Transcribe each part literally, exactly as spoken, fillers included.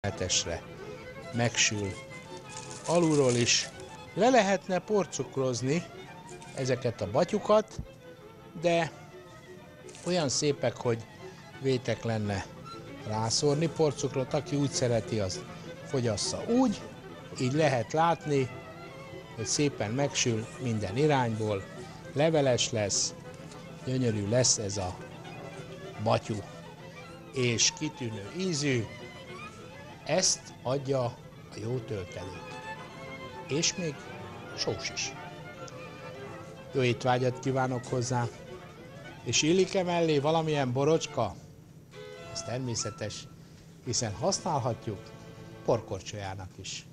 hetesre megsül alulról is. Le lehetne porcukrozni ezeket a batyukat, de olyan szépek, hogy vétek lenne rászórni porcukrot. Aki úgy szereti, az fogyassza úgy. Így lehet látni, hogy szépen megsül minden irányból, leveles lesz, gyönyörű lesz ez a batyú, és kitűnő ízű. Ezt adja a jó töltelék. És még sós is. Jó étvágyat kívánok hozzá, és illik-e mellé valamilyen borocska? Ez természetes, hiszen használhatjuk porkorcsolyának is.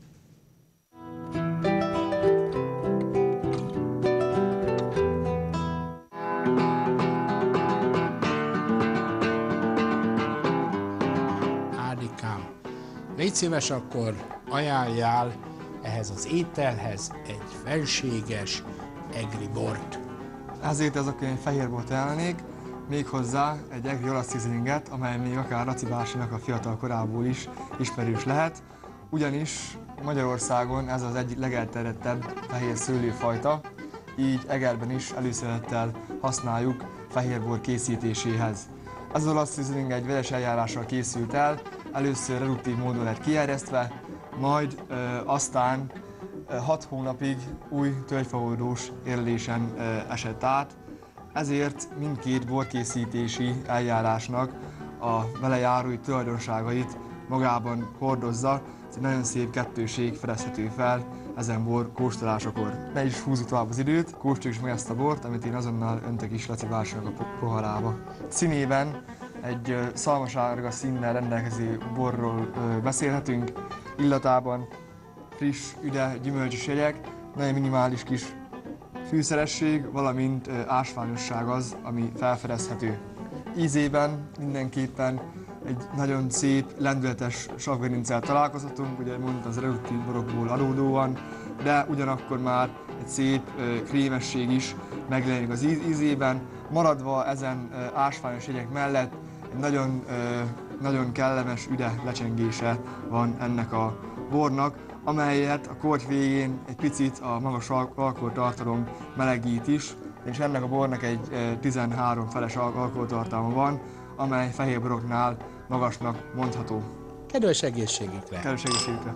Ádikám, légy szíves, akkor ajánljál ehhez az ételhez egy felséges egri bort. Ezért azok én fehér bort ajánlanék, méghozzá egy egri olasz szizlinget, amely még akár Laci bácsinak a fiatal korából is ismerős lehet, ugyanis Magyarországon ez az egyik legelterjedtebb fehér szőlőfajta, így Egerben is előszerettel használjuk fehérbor készítéséhez. Ez az olasz szizling egy vegyes eljárással készült el, először reduktív módon lett kierjesztve, majd ö, aztán ö, hat hónapig új tölgyfaoldós érlésen ö, esett át, ezért mindkét borkészítési eljárásnak a vele járó tulajdonságait magában hordozza. Ez egy nagyon szép kettőség fedezhető fel ezen bor kóstolásakor. Ne is húzzuk tovább az időt, kóstoljuk meg ezt a bort, amit én azonnal öntök is Laci bácsinak a poharába. Színében egy szalmasárga színnel rendelkező borról beszélhetünk, illatában friss, üde, gyümölcsös jegyek, nagyon minimális kis fűszeresség, valamint ásványosság az, ami felfedezhető. Ízében mindenképpen egy nagyon szép, lendületes savgerinccel találkozhatunk, ugye mondtam, az reduktív borokból adódóan, de ugyanakkor már egy szép krémesség is megjelenik az ízében, maradva ezen ásványos jegyek mellett egy nagyon, nagyon kellemes, üde lecsengése van ennek a bornak, amelyet a korty végén egy picit a magas alkoholtartalom melegít is, és ennek a bornak egy tizenhárom feles alkoholtartalma van, amely fehérboroknál magasnak mondható. Kedves egészségükre! Kedves egészségükre!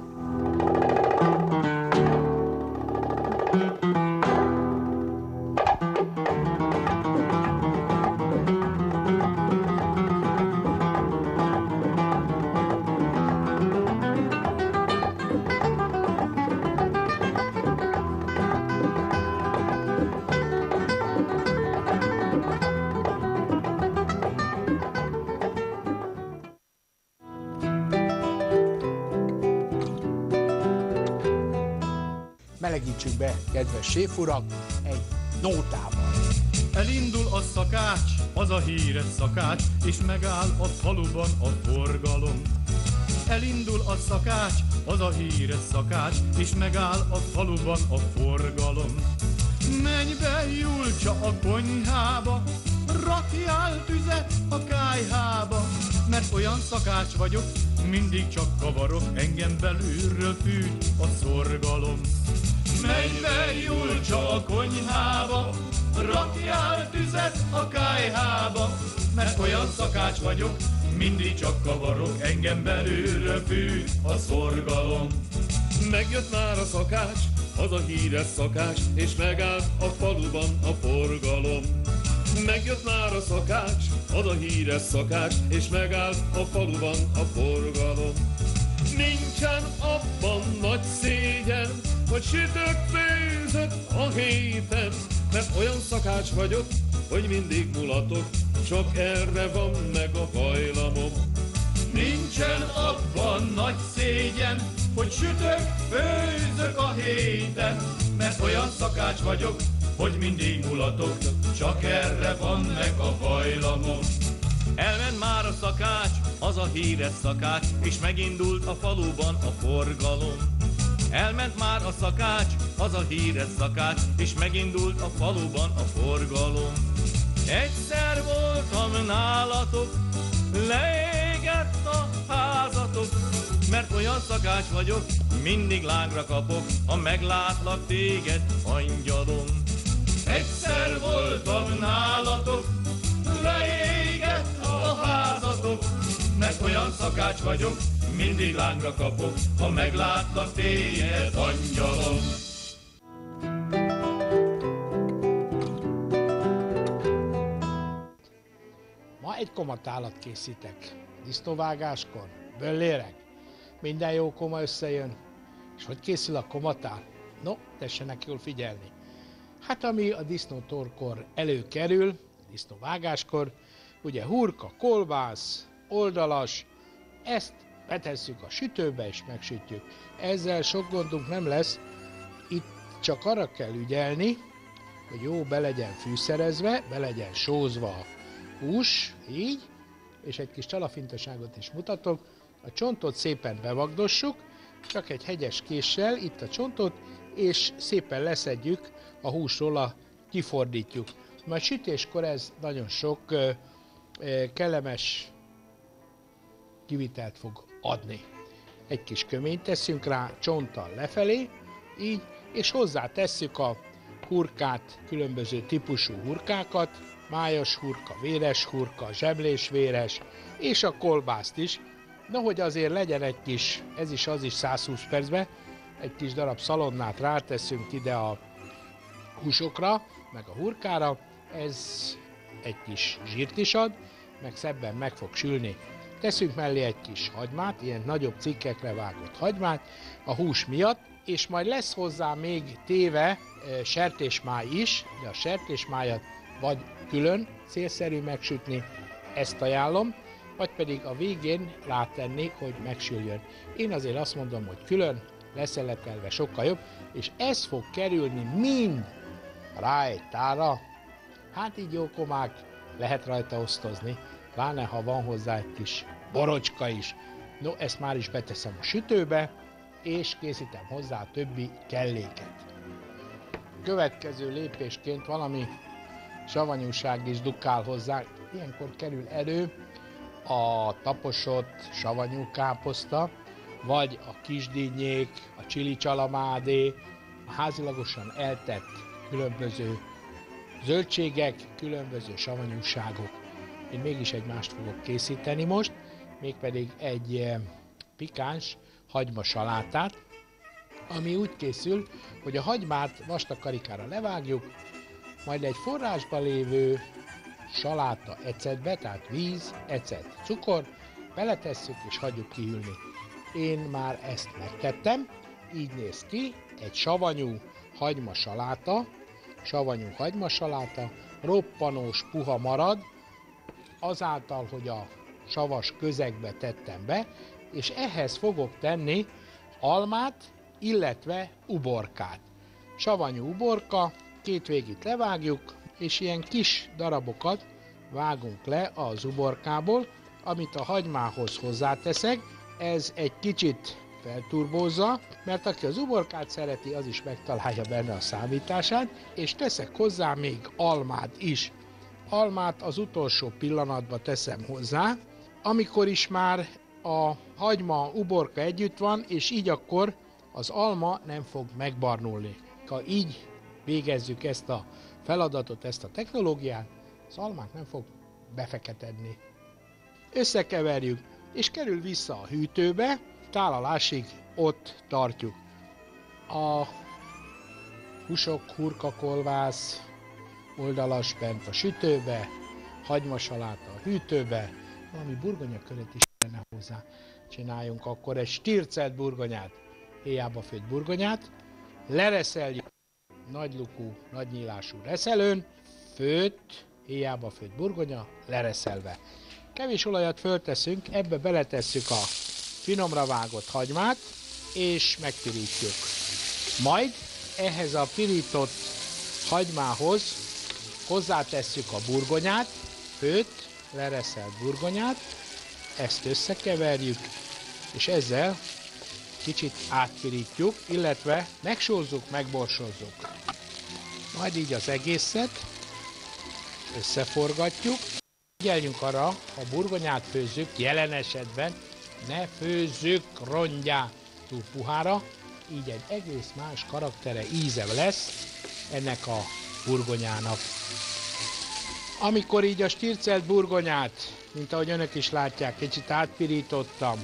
Melegítsük be, kedves séfurak, egy nótával. Elindul a szakács, az a híres szakács, és megáll a faluban a forgalom. Elindul a szakács, az a híres szakács, és megáll a faluban a forgalom. Menj be, Julcsa, a konyhába, rakjál tüzet a kályhába, mert olyan szakács vagyok, mindig csak kavarok, engem belülről fűt a szorgalom. Menj be, Julcsa, a konyhába, rakjál tüzet a kályhába, mert olyan szakács vagyok, mindig csak kavarok, engem belülről fűt a szorgalom. Megjött már a szakács, az a híres szakács, és megállt a faluban a forgalom. Megjött már a szakács, az a híres szakács, és megállt a faluban a forgalom. Nincsen abban nagy szégyen, hogy sütök, főzök a héten, mert olyan szakács vagyok, hogy mindig mulatok, csak erre van meg a hajlamom. Nincsen abban nagy szégyen, hogy sütök, főzök a héten, mert olyan szakács vagyok, hogy mindig mulatok, csak erre van meg a hajlamom. Elment már a szakács, az a híres szakács, és megindult a faluban a forgalom. Elment már a szakács, az a híres szakács, és megindult a faluban a forgalom. Egyszer voltam nálatok, leég égett a házatok, mert olyan szakács vagyok, mindig lángra kapok, ha meglátlak téged, angyalom. Egyszer voltam nálatok, leégett a házatok, mert olyan szakács vagyok, mindig lángra kapok, ha meglátlak téged, angyalom. Ma egy komatálat készítek. Disznóvágáskor, bölléreg, minden jó koma összejön. És hogy készül a komatál? No, tessenek jól figyelni. Hát ami a disznótorkor előkerül, disznóvágáskor, ugye hurka, kolbász, oldalas, ezt betesszük a sütőbe és megsütjük. Ezzel sok gondunk nem lesz, itt csak arra kell ügyelni, hogy jó be legyen fűszerezve, be legyen sózva a hús, így, és egy kis csalafintaságot is mutatok, a csontot szépen bevagdossuk, csak egy hegyes késsel itt a csontot, és szépen leszedjük a húsról, a, kifordítjuk. Majd sütéskor ez nagyon sok ö, ö, kellemes kivitelt fog adni. Egy kis köményt teszünk rá, csonttal lefelé, így, és hozzá tesszük a hurkát, különböző típusú hurkákat, májas hurka, véres hurka, zseblés véres, és a kolbászt is. Na, hogy azért legyen egy kis, ez is az is száz húsz percben, egy kis darab szalonnát ráteszünk ide a húsokra, meg a hurkára, ez egy kis zsírt is ad, meg szebben meg fog sülni. Teszünk mellé egy kis hagymát, ilyen nagyobb cikkekre vágott hagymát a hús miatt, és majd lesz hozzá még téve e, sertésmáj is, de a sertésmájat vagy külön célszerű megsütni, ezt ajánlom, vagy pedig a végén rátenni, hogy megsüljön. Én azért azt mondom, hogy külön, leszeletelve sokkal jobb, és ez fog kerülni mind rá egy tálra. Hát így jó komák, lehet rajta osztozni, pláne ha van hozzá egy kis borocska is. No, ezt már is beteszem a sütőbe, és készítem hozzá a többi kelléket. Következő lépésként valami savanyúság is dukál hozzá. Ilyenkor kerül elő a taposott savanyú káposzta, vagy a kisdínyék, a csili csalamádé, a házilagosan eltett különböző zöldségek, különböző savanyúságok. Én mégis egy mást fogok készíteni most, mégpedig egy pikáns hagymasalátát, ami úgy készül, hogy a hagymát vastag karikára levágjuk, majd egy forrásban lévő saláta ecetbe, tehát víz, ecet, cukor, beletesszük és hagyjuk kihűlni. Én már ezt megtettem, így néz ki, egy savanyú hagymasaláta, savanyú hagymasaláta, roppanós puha marad, azáltal, hogy a savas közegbe tettem be, és ehhez fogok tenni almát, illetve uborkát. Savanyú uborka, két végét levágjuk, és ilyen kis darabokat vágunk le az uborkából, amit a hagymához hozzáteszek. Ez egy kicsit felturbózza, mert aki az uborkát szereti, az is megtalálja benne a számítását, és teszek hozzá még almát is. Almát az utolsó pillanatban teszem hozzá, amikor is már a hagyma, uborka együtt van, és így akkor az alma nem fog megbarnulni. Ha így végezzük ezt a feladatot, ezt a technológiát, az almák nem fog befeketedni. Összekeverjük, és kerül vissza a hűtőbe, tálalásig ott tartjuk. A húsok, hurka, kolbász, oldalas bent a sütőbe, hagymasaláta a hűtőbe, valami burgonyakörét is lenne hozzá. Csináljunk akkor egy stircelt burgonyát, héjába főtt burgonyát, lereszeljük nagylukú, nagynyílású reszelőn, főtt, héjába főtt burgonya, lereszelve. Kevés olajat fölteszünk, ebbe beletesszük a finomra vágott hagymát, és megpirítjuk. Majd ehhez a pirított hagymához hozzátesszük a burgonyát, főtt, lereszelt burgonyát, ezt összekeverjük, és ezzel kicsit átpirítjuk, illetve megsózzuk, megborsozzuk. Majd így az egészet összeforgatjuk, Figyeljünk arra, ha burgonyát főzzük, jelen esetben ne főzzük rongyá túl puhára, így egy egész más karaktere, íze lesz ennek a burgonyának. Amikor így a stircelt burgonyát, mint ahogy önök is látják, kicsit átpirítottam,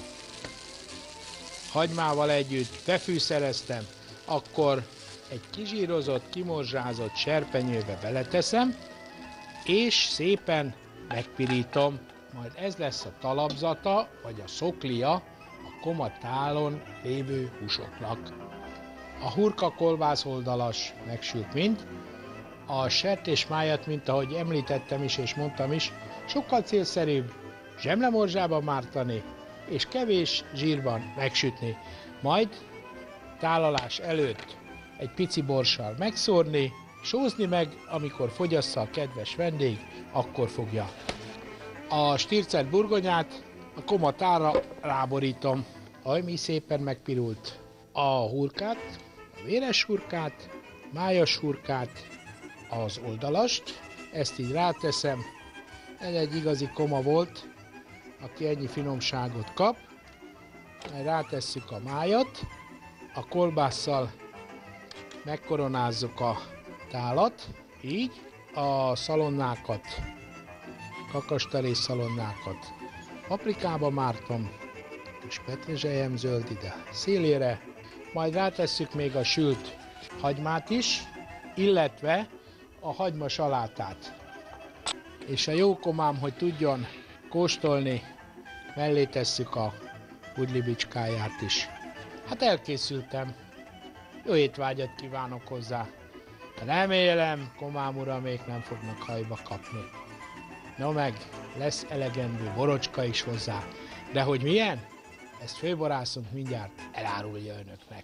hagymával együtt befűszereztem, akkor egy kizsírozott, kimorzsázott serpenyőbe beleteszem, és szépen megpirítom, majd ez lesz a talapzata, vagy a szoklia a komatálon lévő húsoknak. A hurka kolbász oldalas megsült mind, a sertésmájat, mint ahogy említettem is és mondtam is, sokkal célszerűbb zsemlemorzsába mártani, és kevés zsírban megsütni. Majd tálalás előtt egy pici borssal megszórni, sózni meg, amikor fogyassza a kedves vendég, akkor fogja. A stircelt burgonyát a komatára ráborítom. Aj, mi szépen megpirult. A hurkát, a véres hurkát, májas hurkát, az oldalast, ezt így ráteszem. Ez egy igazi koma volt, aki ennyi finomságot kap. Rátesszük a májat, a kolbásszal megkoronázzuk a tálat, így a szalonnákat, kakastarés szalonnákat paprikába mártom, és petrezselyem zöld ide szélére, majd rátesszük még a sült hagymát is, illetve a hagyma salátát. És a jó komám, hogy tudjon kóstolni, mellé tesszük a budlibicskáját is. Hát elkészültem. Jó étvágyat kívánok hozzá. Remélem, komám uramék nem fognak hajba kapni. No meg, lesz elegendő borocska is hozzá. De hogy milyen? Ezt főborászunk mindjárt elárulja önöknek.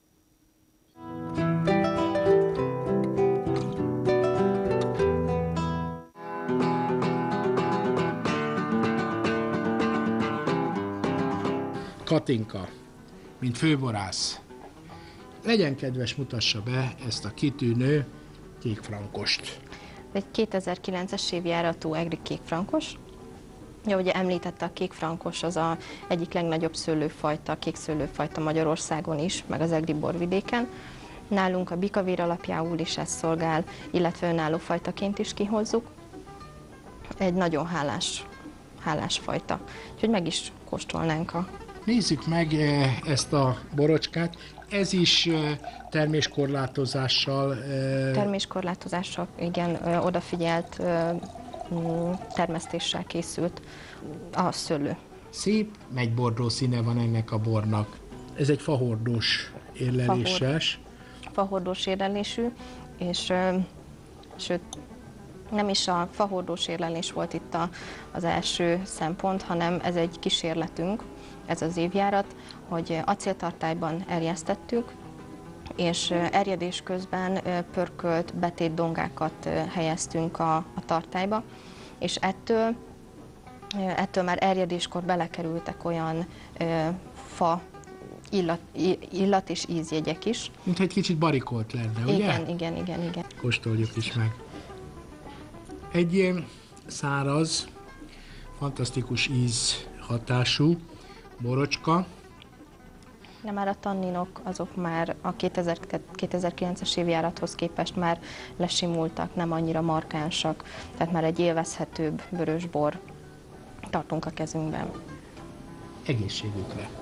Katinka, mint főborász, legyen kedves, mutassa be ezt a kitűnő kékfrankost. Egy kétezer-kilences évjáratú egri kékfrankos. Ja, ugye említette, a kékfrankos az a egyik legnagyobb szőlőfajta, kékszőlőfajta Magyarországon is, meg az egri borvidéken. Nálunk a bikavér alapjául is ez szolgál, illetve önálló fajtaként is kihozzuk. Egy nagyon hálás, hálás fajta. Úgyhogy meg is kóstolnánk a... Nézzük meg ezt a borocskát. Ez is terméskorlátozással... Terméskorlátozással, igen, odafigyelt termesztéssel készült a szőlő. Szép megybordó színe van ennek a bornak. Ez egy fahordós érleléses. Fahordós érlelésű, és sőt, nem is a fahordós érlelés volt itt a, az első szempont, hanem ez egy kísérletünk, ez az évjárat, hogy acéltartályban erjesztettük, és erjedés közben pörkölt betétdongákat helyeztünk a, a tartályba, és ettől, ettől már erjedéskor belekerültek olyan ö, fa illat, illat és ízjegyek is. Mint egy kicsit barikolt lenne, ugye? Igen, igen, igen, igen. Kóstoljuk is meg. Egy ilyen száraz, fantasztikus íz hatású borocska. De már a tanninok azok már a kétezer-kilences évjárathoz képest már lesimultak, nem annyira markánsak, tehát már egy élvezhetőbb vörösbor tartunk a kezünkben. Egészségükre!